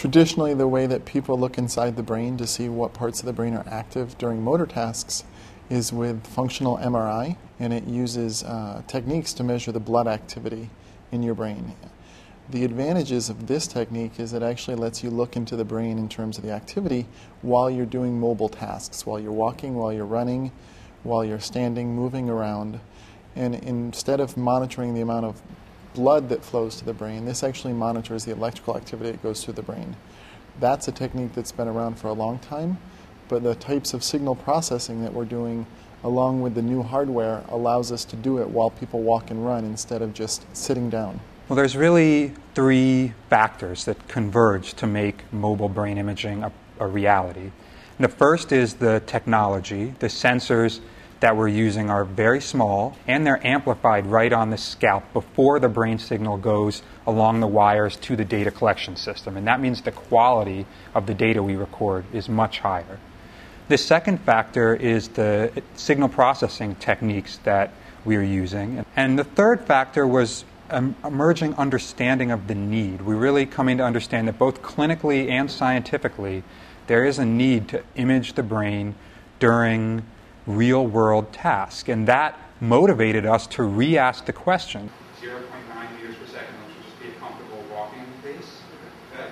Traditionally, the way that people look inside the brain to see what parts of the brain are active during motor tasks is with functional MRI, and it uses techniques to measure the blood activity in your brain. The advantages of this technique is it actually lets you look into the brain in terms of the activity while you're doing mobile tasks, while you're walking, while you're running, while you're standing, moving around. And instead of monitoring the amount of blood that flows to the brain, this actually monitors the electrical activity that goes through the brain. That's a technique that's been around for a long time, but the types of signal processing that we're doing along with the new hardware allows us to do it while people walk and run instead of just sitting down. Well, there's really three factors that converge to make mobile brain imaging a reality. And the first is the technology. The sensors that we're using are very small, and they're amplified right on the scalp before the brain signal goes along the wires to the data collection system. And that means the quality of the data we record is much higher. The second factor is the signal processing techniques that we are using. And the third factor was an emerging understanding of the need. We're really coming to understand that both clinically and scientifically, there is a need to image the brain during real-world tasks. And that motivated us to re-ask the question. 0.9 meters per second, which would just be a comfortable walking pace. Okay.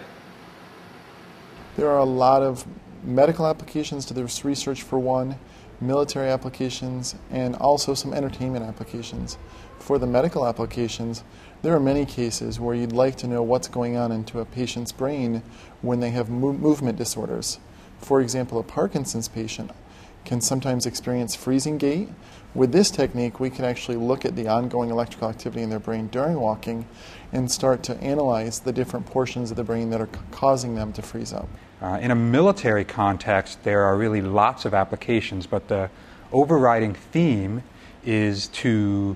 There are a lot of medical applications to this research for one, military applications, and also some entertainment applications. For the medical applications, there are many cases where you'd like to know what's going on into a patient's brain when they have movement disorders. For example, a Parkinson's patient can sometimes experience freezing gait. With this technique, we can actually look at the ongoing electrical activity in their brain during walking and start to analyze the different portions of the brain that are causing them to freeze up. In a military context, there are really lots of applications, but the overriding theme is to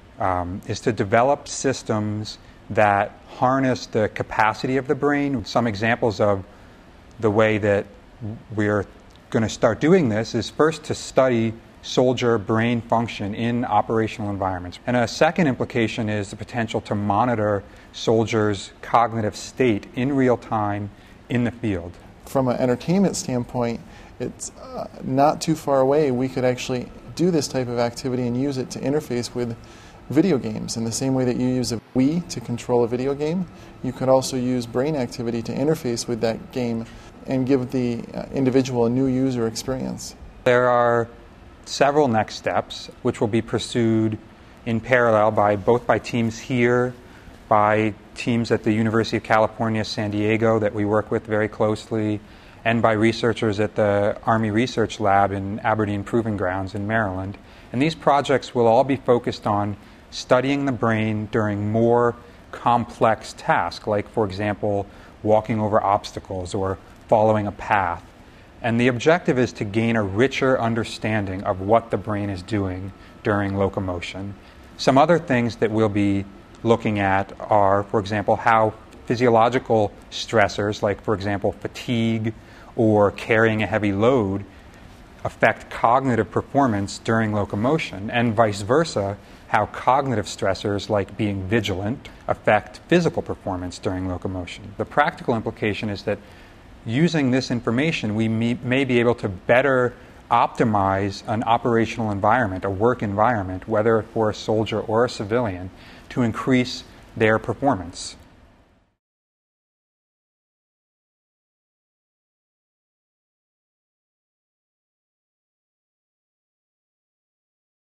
develop systems that harness the capacity of the brain. Some examples of the way that we're going to start doing this is first to study soldier brain function in operational environments. And a second implication is the potential to monitor soldiers' cognitive state in real time in the field. From an entertainment standpoint, it's not too far away. We could actually do this type of activity and use it to interface with video games. In the same way that you use a Wii to control a video game, you could also use brain activity to interface with that game and give the individual a new user experience. There are several next steps which will be pursued in parallel both by teams here, by teams at the University of California, San Diego that we work with very closely, and by researchers at the Army Research Lab in Aberdeen Proving Grounds in Maryland. And these projects will all be focused on studying the brain during more complex tasks, like, for example, walking over obstacles or following a path. And the objective is to gain a richer understanding of what the brain is doing during locomotion. Some other things that we'll be looking at are, for example, how physiological stressors, like, for example, fatigue or carrying a heavy load, affect cognitive performance during locomotion, and vice versa, how cognitive stressors, like being vigilant, affect physical performance during locomotion. The practical implication is that using this information, we may be able to better optimize an operational environment, a work environment, whether for a soldier or a civilian, to increase their performance.